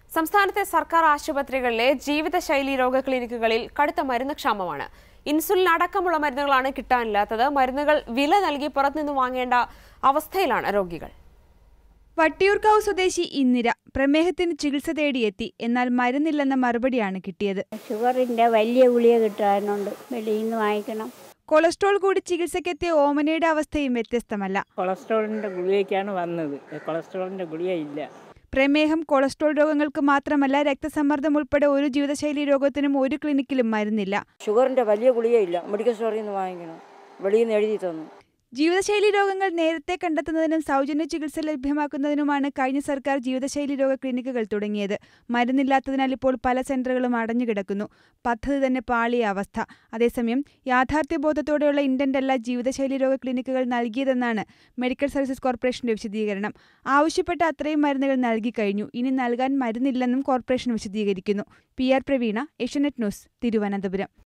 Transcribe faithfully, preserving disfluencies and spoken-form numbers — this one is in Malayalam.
സംസ്ഥാനത്തെ സർക്കാർ ആശുപത്രികളിലെ ജീവിതശൈലി രോഗ ക്ലിനിക്കുകളിൽ കടുത്ത മരുന്ന് ക്ഷാമമാണ്. ഇൻസുലിൻ അടക്കമുള്ള മരുന്നുകളാണ് കിട്ടാനില്ലാത്തത്. മരുന്നുകൾ വില നൽകി പുറത്തുനിന്ന് വാങ്ങേണ്ട അവസ്ഥയിലാണ് രോഗികൾ. വട്ടിയൂർക്കാവ് സ്വദേശി ഇന്ദിര പ്രമേഹത്തിന് ചികിത്സ തേടിയെത്തി. എന്നാൽ മരുന്നില്ലെന്ന മറുപടിയാണ് കിട്ടിയത്. ഷുഗറിന്റെ വലിയ ഗുളിക കിട്ടാനുണ്ട്, വെളിയിൽ നിന്ന് വാങ്ങിക്കണം. കൊളസ്ട്രോൾ കൂടി ചികിത്സക്കെത്തിയ ഓമനയുടെ അവസ്ഥയും വ്യത്യസ്തമല്ല. കൊളസ്ട്രോളിന്റെ ഗുളികയ്ക്കാണ് വന്നത്, കൊളസ്ട്രോളിന്റെ ഗുളിക ഇല്ല. പ്രമേഹം, കൊളസ്ട്രോൾ രോഗങ്ങൾക്ക് മാത്രമല്ല, രക്തസമ്മർദ്ദം ഉൾപ്പെടെ ഒരു ജീവിതശൈലി രോഗത്തിനും ഒരു ക്ലിനിക്കിലും മരുന്നില്ല. ഷുഗറിന്റെ വലിയ ഗുളികയില്ല, മെഡിക്കൽ സ്റ്റോറിൽ നിന്ന് വാങ്ങിക്കണം, വെളിയിൽ നിന്ന് എഴുതി തന്നു. ജീവിതശൈലി രോഗങ്ങൾ നേരത്തെ കണ്ടെത്തുന്നതിനും സൗജന്യ ചികിത്സ ലഭ്യമാക്കുന്നതിനുമാണ് കഴിഞ്ഞ സർക്കാർ ജീവിതശൈലി രോഗ ക്ലിനിക്കുകൾ തുടങ്ങിയത്. മരുന്നില്ലാത്തതിനാൽ ഇപ്പോൾ പല സെന്ററുകളും അടഞ്ഞുകിടക്കുന്നു. പദ്ധതി തന്നെ പാളിയ അവസ്ഥ. അതേസമയം യാഥാർത്ഥ്യബോധത്തോടെയുള്ള ഇന്റന്റല്ല ജീവിതശൈലി രോഗ ക്ലിനിക്കുകൾ നൽകിയതെന്നാണ് മെഡിക്കൽ സർവീസസ് കോർപ്പറേഷന്റെ വിശദീകരണം. ആവശ്യപ്പെട്ട അത്രയും മരുന്നുകൾ നൽകി കഴിഞ്ഞു. ഇനി നൽകാൻ മരുന്നില്ലെന്നും കോർപ്പറേഷൻ വിശദീകരിക്കുന്നു. P R Praveena, Asianet news, Thiruvananthapuram.